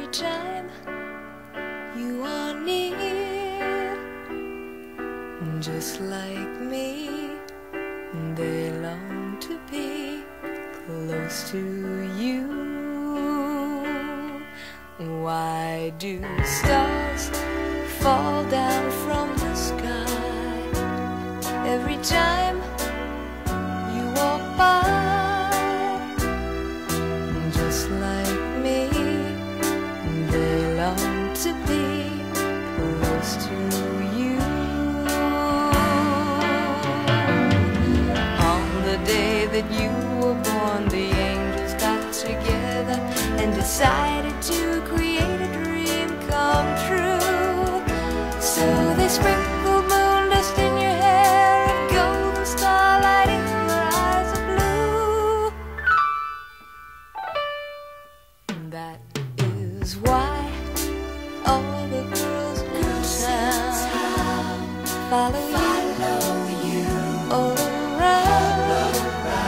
every time you are near. Just like me, they long to be close to you. Why do stars fall down from the sky every time you walk by? Just like me, they long to be close to you. On the day that you were born, the angels got together and decided to create a dream come true. So they sprinkled moon dust in your hair and golden starlight in your eyes of blue. That is why all the girls in town follow you all around.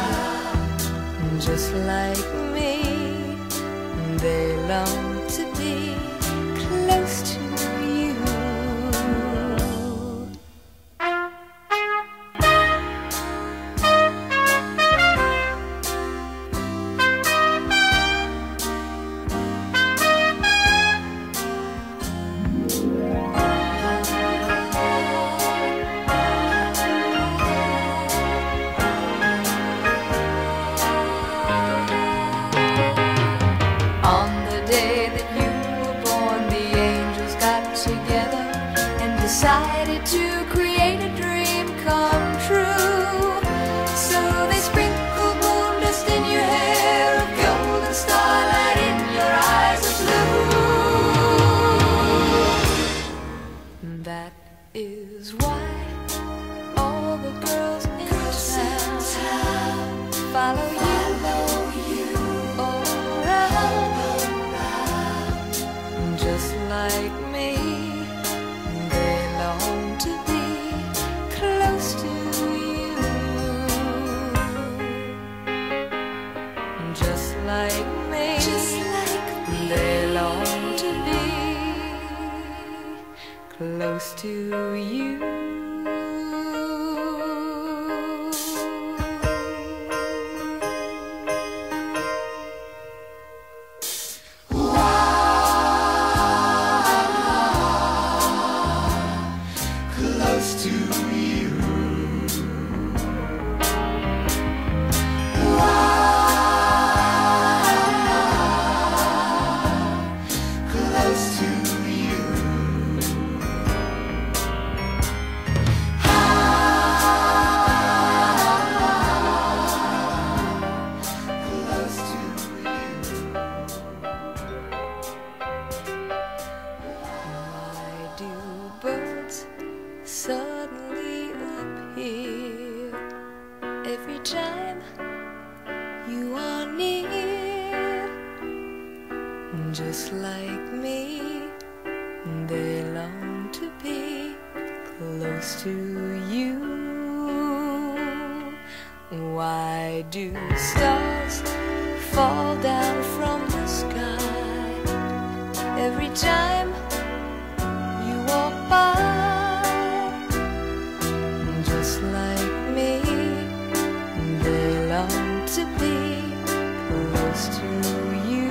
Just like me, they long to be close to you. Together and decided to create a dream come true. So they sprinkled moon dust in your hair, of golden starlight in your eyes of blue. That is why all the girls in town follow you all around. Just like me, they long to be close to you. Just like me, they long to be close to you. Close to you. Close to you. Close to you. Why do birds suddenly appear every time you are near? Just like me, they long to be close to you. Why do stars fall down from the sky every time you walk by? Just like me, they long to be close to you.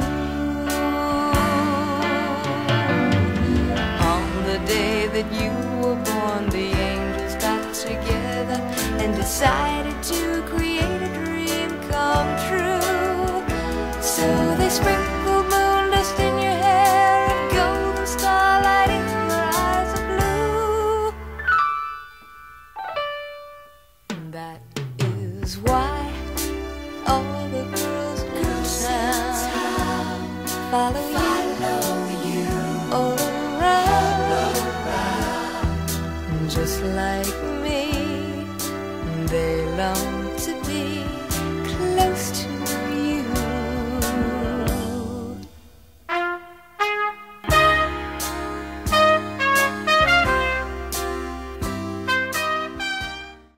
On the day that you were born, the angels got together and decided to create a dream come true. So they sprinkled moon dust in your hair and golden starlight in your eyes of blue. That is why all the girls in town follow you